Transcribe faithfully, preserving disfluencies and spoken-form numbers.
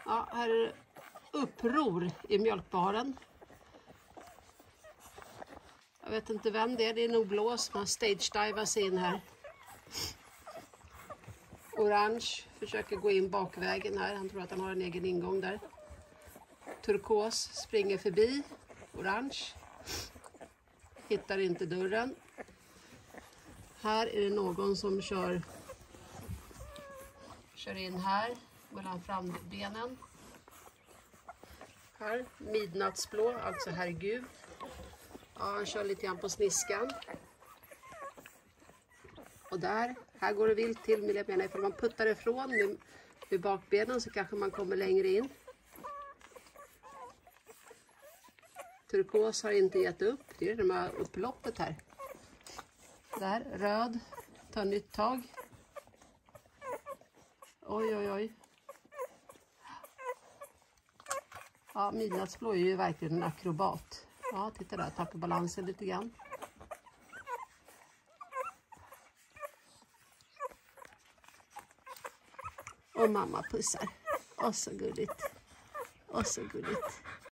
Ja, här är det uppror i mjölkbaren. Jag vet inte vem det är, det är nog blås. Man stage-divas in här. Orange försöker gå in bakvägen här, han tror att han har en egen ingång där. Turkos springer förbi, orange. Hittar inte dörren. Här är det någon som kör, kör in här mellan frambenen. Här, midnattsblå, alltså herregud. Ja, han kör lite grann på sniskan. Och där, här går det vilt till, vill jag mena. Ifall man puttar ifrån med, med bakbenen så kanske man kommer längre in. Turkos har inte gett upp, det är det här upploppet här. Där, röd, tar nytt tag. Oj, oj, oj. Ja, midnattsblå är ju verkligen en akrobat. Ja, titta där, tappar balansen lite grann. Och mamma pussar. Åh, så gulligt. Åh, så gulligt.